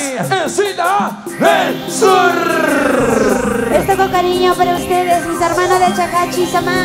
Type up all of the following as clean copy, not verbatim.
Encina del Sur. Esto con cariño para ustedes, mis hermanos de Chacachi, Samán.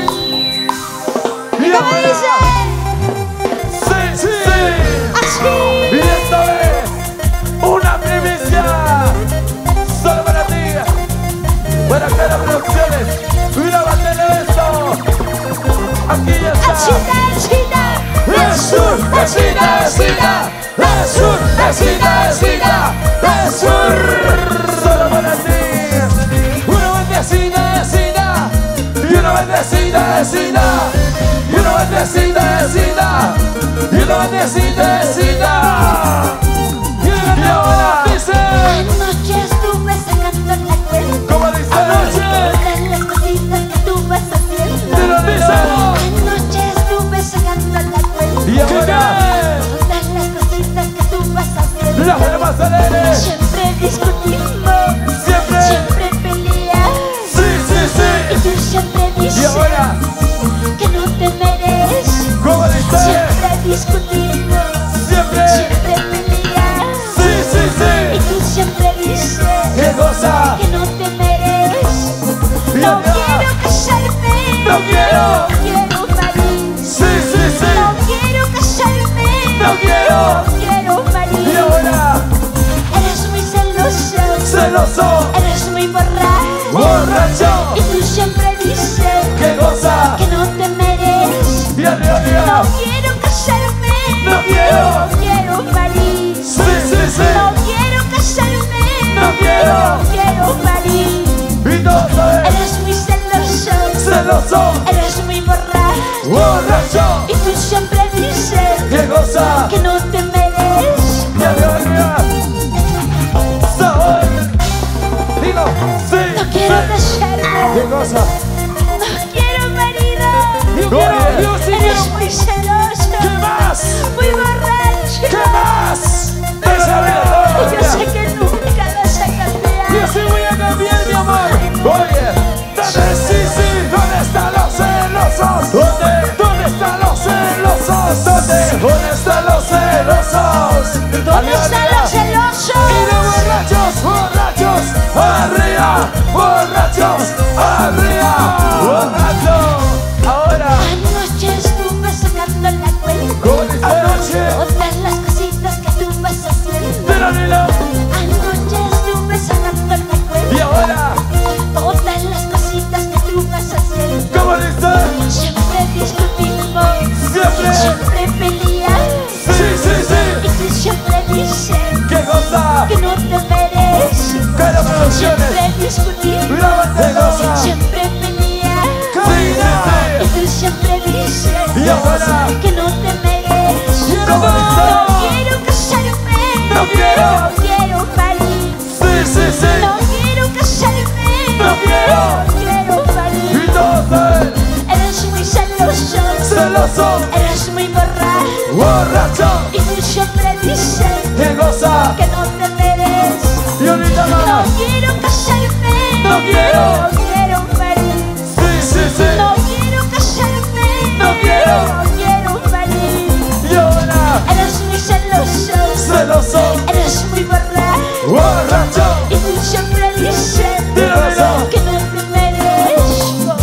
¿Y cómo dicen? Sí, sí. ¡Así! Y esta vez, una primicia solo para ti. Para Clara Producciones. Grábatelo esto. Aquí ya está. ¡Achita! El Sur, Encina, Encina. El Sur, Encina, Encina. El Sur, solo para ti. Una bendecida, Encina. Y una bendecida, Encina. Y una bendecida, Encina. Y una bendecida, Encina. Y ahora dice. Anoche estuve sacando la cuenta. ¿Cómo dice? Todas las cositas que tú vas haciendo. ¿Qué lo dice? Anoche estuve sacando la cuenta. Y ahora Todas las cositas que tú vas haciendo. la más alegre. Siempre discutimos. Siempre. Siempre peleas. Sí, sí, Y sí. tú siempre dices Y ahora, que no te mereces. ¿cómo dice? Siempre discutimos. Siempre. Siempre peleas. Sí, sí, Y sí. tú siempre dices ¿Qué cosa? que no te mereces. Y No ahora, quiero casarme. no quiero. No quiero parir. Sí, sí, sí. No quiero casarme. No quiero. No quiero Y parir. ahora, Eres muy celoso. celoso, Eres muy borracho. borracho. Y tú siempre dices ¿Qué cosa? que no te mereces. Y arriba, No quiero casarme. No quiero. No quiero parir. Sí, sí, sí. No quiero casarme. No quiero. No quiero parir. Y todo es Eres muy celoso. celoso, Eres muy borracho. borracho. Y tú siempre dices ¿Qué cosa? que no te mereces. Y arriba, sabor. Digo, sí, No quiero sí. casarme. ¿Qué cosa? No quiero marido. Oye, yo sí Eres quiero. muy celoso. ¿Qué más? Muy borracho. ¿Qué más? Y yo sé que nunca vas a cambiar. Yo sí voy a cambiar, mi amor. Oye, ¿dónde sí, sí? ¿Dónde están los celosos? ¿Dónde? ¿Dónde están los celosos? ¿Dónde? ¿Dónde están los celosos? ¿Dónde están los celosos? Y de borrachos, borrachos, arriba, borrachos, arriba, borrachos. Ahora, Anoche estuve sacando la cuenta. ¿cómo dice? Anoche, Todas las cositas que tú vas haciendo. pero ni lo. Anoche estuve sacando la cuenta. Y ahora, Todas las cositas que tú vas haciendo. ¿cómo dice? Siempre discutimos. Siempre. Siempre peleas. Sí, sí, sí. Y tú siempre dices ¿Qué cosa? que no te mereces. Cara Producciones. Siempre discutimos. Grábate cosa. Siempre peleas. Sí, sí, Y sí. tú siempre dices Y ahora, que no te mereces. ¿cómo dice? No quiero casarme. No quiero. No quiero parir. Sí, sí, sí. No quiero casarme. No quiero. No quiero parir. Y entonces, Eres muy celoso. celoso, Eres muy borracho. borracho. Y tú siempre dices ¿Qué cosa? que no te mereces. Y ahorita No más. quiero casarme. No quiero. No quiero parir. Sí, sí, sí. No quiero casarme. No quiero. No quiero parir. Y ahora, Eres muy celoso. celoso, Eres muy borracho. borracho. Y tú siempre dices Dímelo. que no te merezco.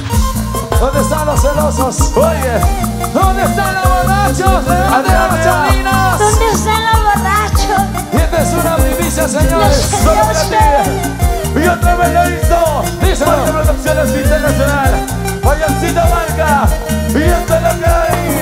¿Dónde están los celosos? Oye, ¿dónde están los borrachos? ¡Levante las chalinas! ¿Dónde están los borrachos? Y esta es una primicia, señores, Los solo para ti. Y otra vez lo hizo. Dice Marca Producciones Internacional. Fallancita Marca. Y esto es lo que hay.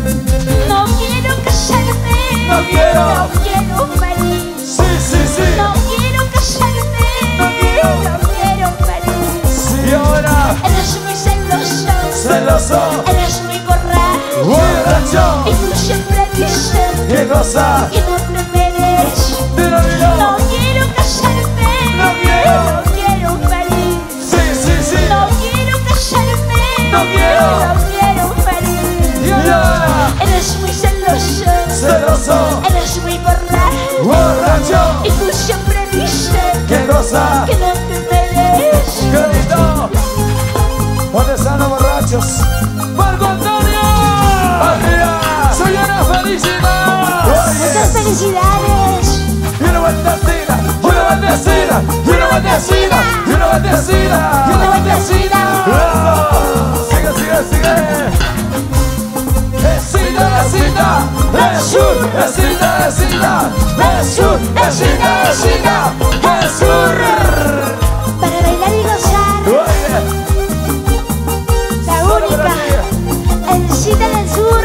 No quiero casarme. No quiero. No quiero parir. Sí, sí, sí. No quiero casarme. No quiero. No quiero parir. Y ahora, Eres muy celoso. celoso, Eres muy borracho. borracho. Y tú siempre dices ¿Qué cosa? que no te mereces. Dilo, dilo. No quiero casarme. No quiero. No quiero parir. Sí, sí, sí. No quiero casarme. No quiero. No quiero parir. Y ahora, Eres muy celoso. celoso, Eres muy borracho. borracho. Y tú siempre dices ¿Qué cosa? que no te mereces. ¡Querido! ¿Dónde están los borrachos? ¡Marco Antonio! ¡Arriba! ¡Soy una felicidad! Muchas felicidades. ¡Y una vuelta! bendecida, y una bendecida, y una bendecida, Y una bendecida. Eso. Sigue, sigue, sigue. Vecina, vecina, Jesús, vecina, vecina, Jesús, vecina, vecina, Jesús. Para bailar y gozar. Oye, La solo para única. ti. Encita del sur.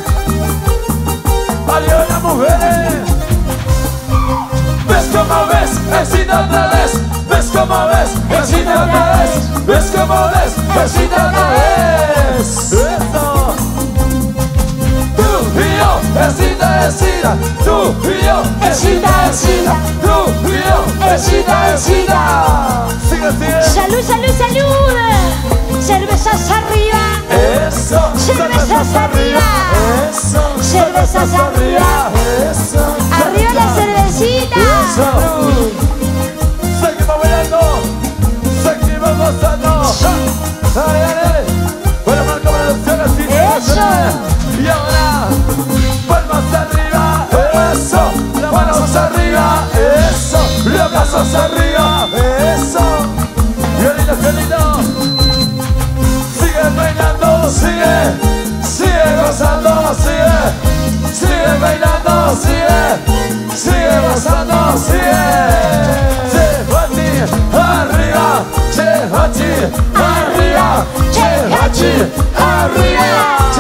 Adiós las mujeres. Ves como ves, excita otra vez. Ves como ves, excita otra vez. Ves como ves, excita otra vez. Eso. Tú y yo, excita, excita. Tú y yo, excita, excita. Tú y yo, excita, excita. Sigue, sigue. Salud, salud, salud. Cervezas arriba. Eso. Cervezas arriba. Eso. Cervezas arriba. Eso. Arriba la cervecita. Salud. Seguimos bailando, seguimos gozando. Dale, dale. Bueno, marca la opción así. Eso. Y ahora, palmas arriba. Eso. Manos arriba. Eso. Los brazos arriba. Eso. Violino, violino. Sigue bailando, sigue. Sigue gozando, sigue. Sigue bailando, sigue. Sigue gozando, sigue. Chehachi, arriba. Chehachi, arriba. Chehachi, arriba.